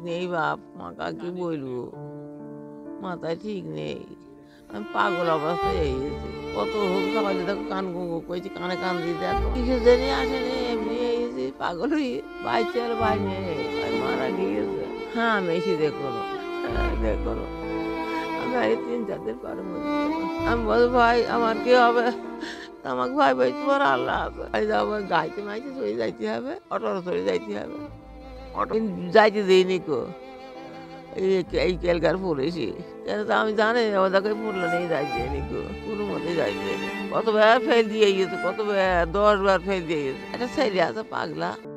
নেই বাপ, মা কাকে বলবো, মাথায় ঠিক নেই। আমি পাগল অবস্থায় এই গেছি। কত হোক সকালে দেখো কান গুঁগো করেছি, কানে কান দিয়ে দেখো কিছু জানি আসেনি, এমনি এই পাগল হয়ে বাইছে আর ভাই নেই, ভাই মারা গিয়েছে। হ্যাঁ আমি এসে দেখো না, হ্যাঁ দেখো না, আমি আর এই ৩-৪ দিন পরে মরে যাবো। আমি বলবো ভাই আমার কি হবে, তা আমাকে ভাই ভাই তোমার আল্লাহ আছে, ভাই যাবো গাইতে মাইতে চলে যাইতে হবে, অটোর চলে যাইতে হবে, অটো যাইতে দিইনি কো এই কেলকার পড়েছি কেন তো আমি জানি ওদেরকে পড়লো নেই যাইতে নিকো, কোনো মতে যাইতে কতবার ফেল দিয়ে গেছে, কতবার ১০ বার ফেল দিয়ে গেছে। একটা ছেলে আছে পাগলা।